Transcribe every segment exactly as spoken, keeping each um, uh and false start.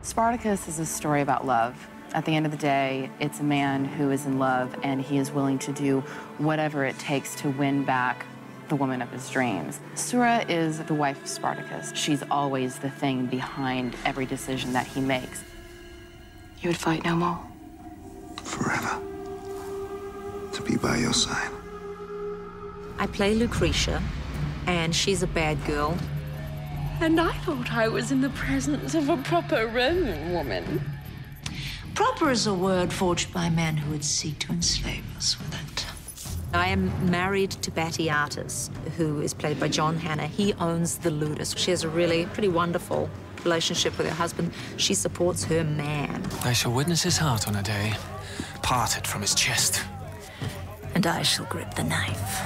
Spartacus is a story about love. At the end of the day, it's a man who is in love and he is willing to do whatever it takes to win back the woman of his dreams. Sura is the wife of Spartacus. She's always the thing behind every decision that he makes. You would fight no more? Forever. To be by your side. I play Lucretia, and she's a bad girl. And I thought I was in the presence of a proper Roman woman. Proper is a word forged by men who would seek to enslave us with it. I am married to Batiatus, who is played by John Hannah. He owns the Ludus. She has a really pretty wonderful relationship with her husband. She supports her man. I shall witness his heart on a day, parted from his chest. And I shall grip the knife.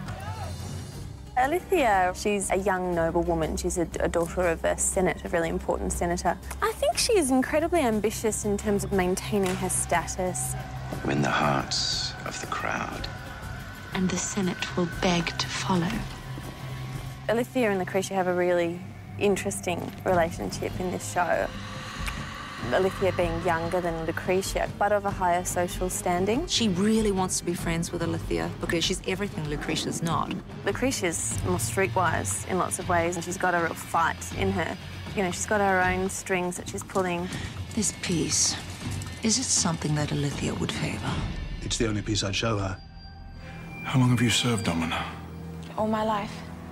Ilithyia, she's a young noble woman. She's a, a daughter of a senate, a really important senator. I think she is incredibly ambitious in terms of maintaining her status. Win the hearts of the crowd. And the Senate will beg to follow. Ilithyia and Lucretia have a really interesting relationship in this show. Ilithyia being younger than Lucretia, but of a higher social standing. She really wants to be friends with Ilithyia because she's everything Lucretia's not. Lucretia's more streetwise in lots of ways, and she's got a real fight in her. You know, she's got her own strings that she's pulling. This piece, is it something that Ilithyia would favor? It's the only piece I'd show her. How long have you served, Domina? All my life.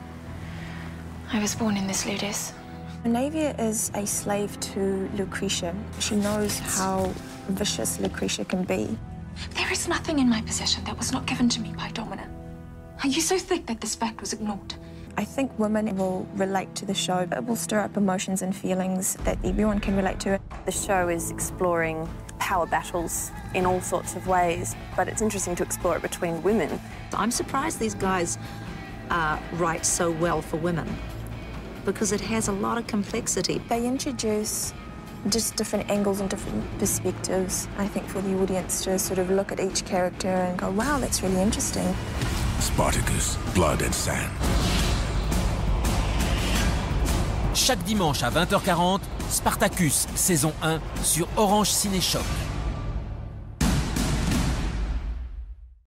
I was born in this Ludus. Naevia is a slave to Lucretia. She knows how vicious Lucretia can be. There is nothing in my possession that was not given to me by Domina. Are you so thick that this fact was ignored? I think women will relate to the show. It will stir up emotions and feelings that everyone can relate to. The show is exploring power battles in all sorts of ways, but it's interesting to explore it between women. I'm surprised these guys uh, write so well for women, because it has a lot of complexity. They introduce just different angles and different perspectives, I think, for the audience to sort of look at each character and go, wow, that's really interesting. Spartacus, Blood and Sand. Chaque dimanche à vingt heures quarante, Spartacus, saison un, sur Orange Ciné Shop.